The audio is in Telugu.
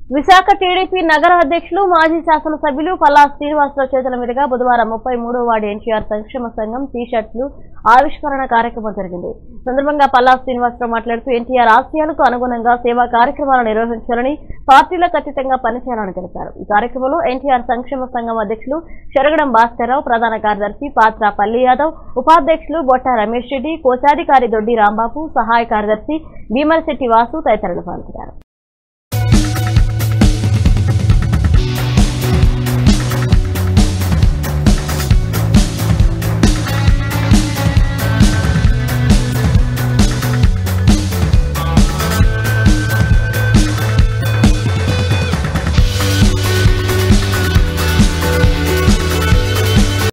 విశాఖ టీడీపీ నగర అధ్యక్షులు మాజీ శాసనసభ్యులు పల్లా శ్రీనివాసరావు చేతుల మీదుగా బుధవారం 33వ వార్డు ఎన్టీఆర్ సంక్షేమ సంఘం టీ-షర్ట్లు ఆవిష్కరణ కార్యక్రమం జరిగింది. సందర్భంగా పల్లా శ్రీనివాసరావు మాట్లాడుతూ ఎన్టీఆర్ ఆశయాలకు అనుగుణంగా సేవా కార్యక్రమాలు నిర్వహించాలని, పార్టీలకు అతీతంగా పనిచేయాలని తెలిపారు. ఈ కార్యక్రమంలో ఎన్టీఆర్ సంక్షేమ సంఘం అధ్యక్షులు చెరగడం భాస్కర్రావు, ప్రధాన కార్యదర్శి పాత్ర పల్లి యాదవ్, ఉపాధ్యక్షులు బొట్ట రమేష్ రెడ్డి, కోశాధికారి దొడ్డి రాంబాబు, సహాయ కార్యదర్శి భీమలశెట్టి వాసు తదితరులు పాల్గొన్నారు.